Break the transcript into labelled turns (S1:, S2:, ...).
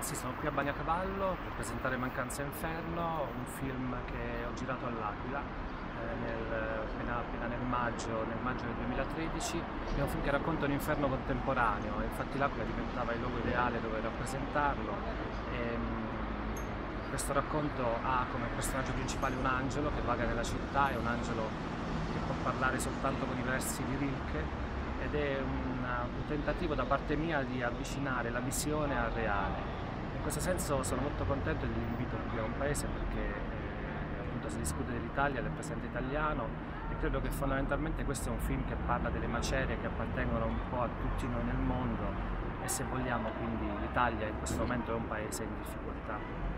S1: Sì, sono qui a Bagnacavallo per presentare Mancanza Inferno, un film che ho girato all'Aquila appena nel maggio del 2013. È un film che racconta un inferno contemporaneo, infatti l'Aquila diventava il luogo ideale dove rappresentarlo. Questo racconto ha come personaggio principale un angelo che vaga nella città, è un angelo che può parlare soltanto con i versi di Rilke, ed è un tentativo da parte mia di avvicinare la visione al reale. In questo senso sono molto contento dell'invito qui a un paese perché appunto si discute dell'Italia, del presente italiano, e credo che fondamentalmente questo è un film che parla delle macerie che appartengono un po' a tutti noi nel mondo, e se vogliamo quindi l'Italia in questo momento è un paese in difficoltà.